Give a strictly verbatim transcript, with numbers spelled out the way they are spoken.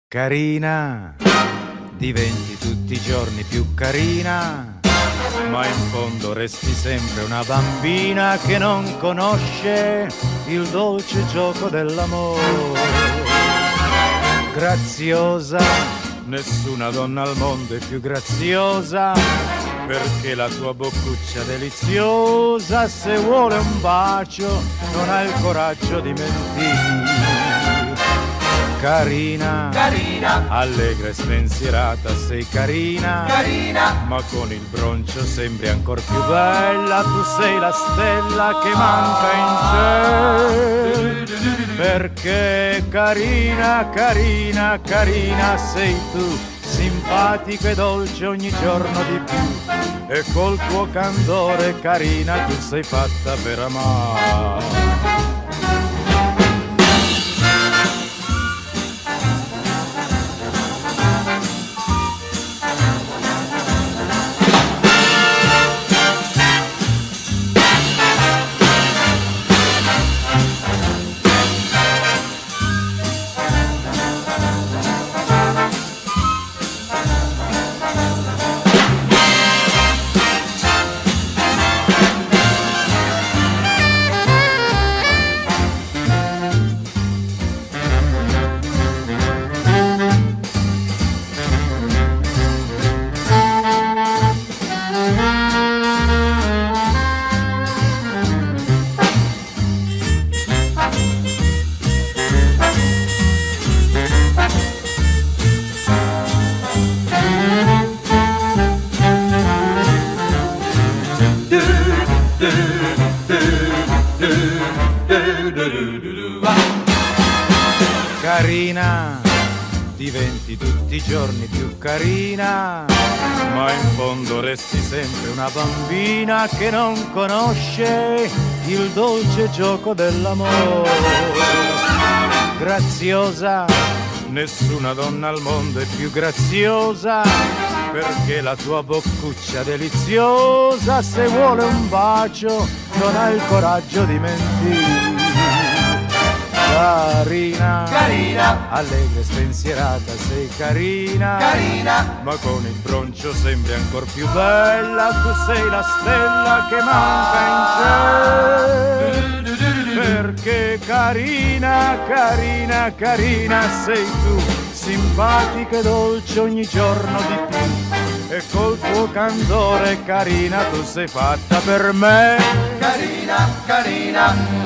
Carina, diventi tutti i giorni più carina, ma in fondo resti sempre una bambina che non conosce il dolce gioco dell'amore. Graziosa, nessuna donna al mondo è più graziosa, perché la tua boccuccia deliziosa, se vuole un bacio, non ha il coraggio di mentire. Carina, carina, allegra e spensierata, sei carina, carina, ma con il broncio sembri ancor più bella, tu sei la stella che manca in cielo, perché carina, carina, carina sei tu, simpatico e dolce ogni giorno di più, e col tuo candore carina tu sei fatta per amare. Carina, diventi tutti i giorni più carina, ma in fondo resti sempre una bambina che non conosce il dolce gioco dell'amore. Graziosa, nessuna donna al mondo è più graziosa, perché la tua boccuccia deliziosa, se vuole un bacio, non ha il coraggio di mentire. Carina, carina, allegra e spensierata, sei carina, carina, ma con il broncio sembri ancor più bella, tu sei la stella che manca in cielo, perché carina, carina, carina sei tu, simpatica e dolce ogni giorno di più, e col tuo candore carina tu sei fatta per me. carina, carina.